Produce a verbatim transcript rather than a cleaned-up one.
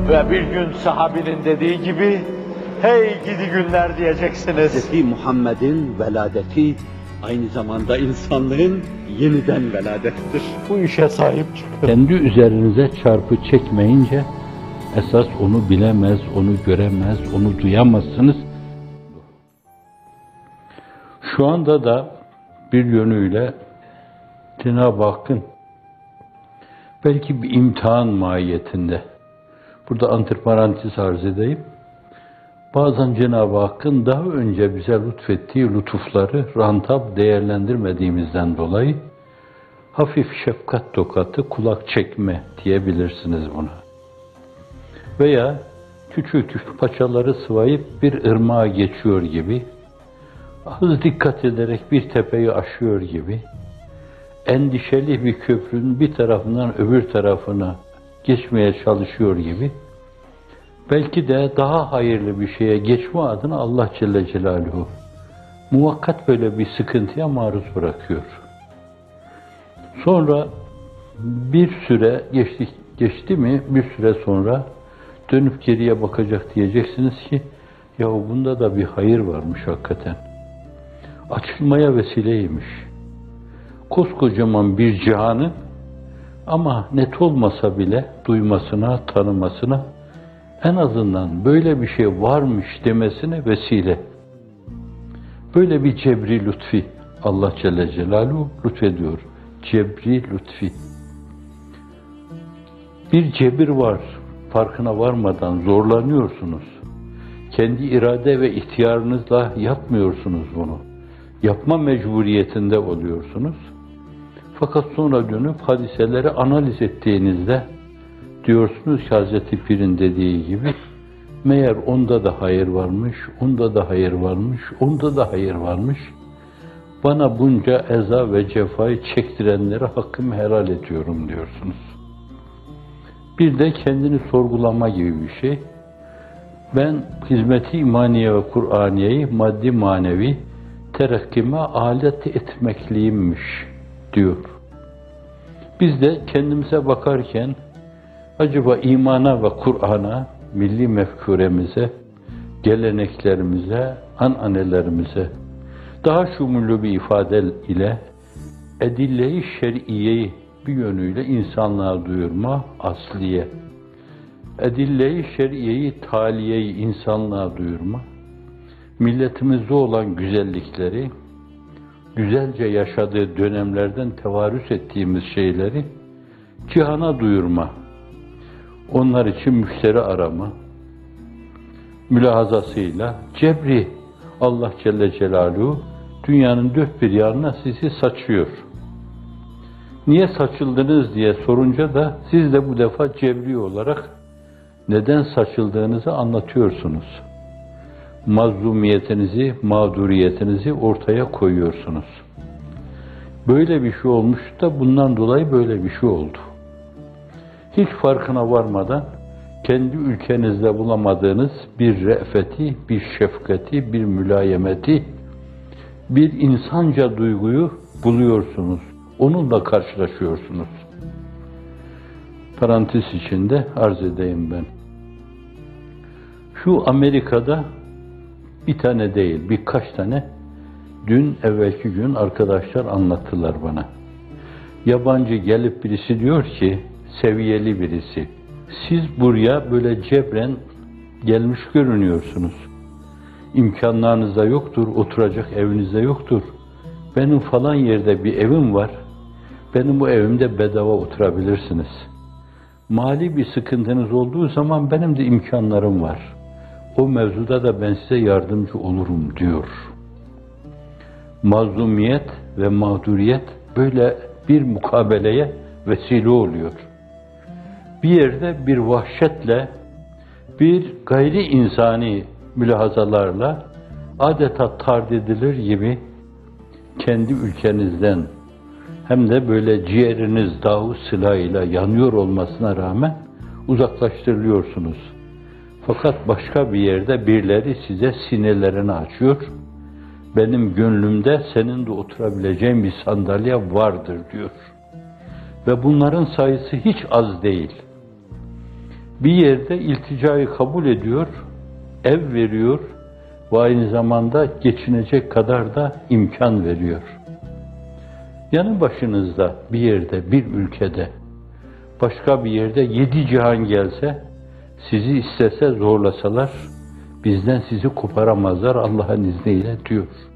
Ve bir gün sahabinin dediği gibi, hey gidi günler diyeceksiniz. Hz. Muhammed'in veladeti aynı zamanda insanlığın yeniden veladettir. Bu işe sahip çıkın. Kendi üzerinize çarpı çekmeyince, esas onu bilemez, onu göremez, onu duyamazsınız. Şu anda da bir yönüyle Cenab-ı Hakk'ın belki bir imtihan mahiyetinde, burada antiparantez arz edeyim, bazen Cenab-ı Hakk'ın daha önce bize lütfettiği lütufları rantab değerlendirmediğimizden dolayı hafif şefkat tokatı, kulak çekme diyebilirsiniz buna. Veya küçük küçük paçaları sıvayıp bir ırmağa geçiyor gibi, az dikkat ederek bir tepeyi aşıyor gibi, endişeli bir köprünün bir tarafından öbür tarafına geçmeye çalışıyor gibi, belki de daha hayırlı bir şeye geçme adına Allah Celle Celaluhu muvakkat böyle bir sıkıntıya maruz bırakıyor. Sonra bir süre geçti, geçti mi, bir süre sonra dönüp geriye bakacak, diyeceksiniz ki, ya bunda da bir hayır varmış hakikaten. Açılmaya vesileymiş. Koskocaman bir cihanı ama net olmasa bile duymasına, tanımasına, en azından böyle bir şey varmış demesine vesile. Böyle bir cebri lütfi Allah Celle Celaluhu lütfediyor. Cebri lütfi. Bir cebir var, farkına varmadan zorlanıyorsunuz. Kendi irade ve ihtiyarınızla yapmıyorsunuz bunu. Yapma mecburiyetinde oluyorsunuz. Fakat sonra dönüp hadiseleri analiz ettiğinizde diyorsunuz ki Hazreti Pir'in dediği gibi, meğer onda da hayır varmış, onda da hayır varmış, onda da hayır varmış. Bana bunca eza ve cefayı çektirenlere hakkımı helal ediyorum diyorsunuz. Bir de kendini sorgulama gibi bir şey. Ben hizmeti imaniye ve Kur'aniyeyi maddi manevi terakkime alet etmekliyimmiş diyor. Biz de kendimize bakarken acaba imana ve Kur'an'a, milli mefkuremize, geleneklerimize, ananelerimize daha şumullu bir ifade ile edille-i şer'iyeyi bir yönüyle insanlığa duyurma, asliye, edille-i şer'iyeyi, taliyeyi insanlığa duyurma, milletimizde olan güzellikleri, güzelce yaşadığı dönemlerden tevarüs ettiğimiz şeyleri cihana duyurma, onlar için müşteri arama, mülahazasıyla cebri Allah Celle Celaluhu dünyanın dört bir yanına sizi saçıyor. Niye saçıldınız diye sorunca da siz de bu defa cebri olarak neden saçıldığınızı anlatıyorsunuz. Mazlumiyetinizi, mağduriyetinizi ortaya koyuyorsunuz. Böyle bir şey olmuş da bundan dolayı böyle bir şey oldu. Hiç farkına varmadan kendi ülkenizde bulamadığınız bir re'feti, bir şefkati, bir mülayemeti, bir insanca duyguyu buluyorsunuz. Onunla karşılaşıyorsunuz. Parantez içinde arz edeyim ben. Şu Amerika'da bir tane değil, birkaç tane dün evvelki gün arkadaşlar anlattılar bana. Yabancı gelip birisi diyor ki, seviyeli birisi, siz buraya böyle cebren gelmiş görünüyorsunuz. İmkanlarınızda yoktur, oturacak evinizde yoktur. Benim falan yerde bir evim var, benim bu evimde bedava oturabilirsiniz. Mali bir sıkıntınız olduğu zaman benim de imkanlarım var. O mevzuda da ben size yardımcı olurum diyor. Mazlumiyet ve mağduriyet böyle bir mukabeleye vesile oluyor. Bir yerde bir vahşetle, bir gayri insani mülahazalarla adeta tard edilir gibi kendi ülkenizden hem de böyle ciğeriniz dağı silahıyla yanıyor olmasına rağmen uzaklaştırılıyorsunuz. Fakat başka bir yerde birileri size sinelerini açıyor. Benim gönlümde senin de oturabileceğin bir sandalye vardır diyor. Ve bunların sayısı hiç az değil. Bir yerde ilticayı kabul ediyor, ev veriyor ve aynı zamanda geçinecek kadar da imkan veriyor. Yanı başınızda bir yerde, bir ülkede, başka bir yerde yedi cihan gelse, sizi istese zorlasalar, bizden sizi koparamazlar Allah'ın izniyle diyor.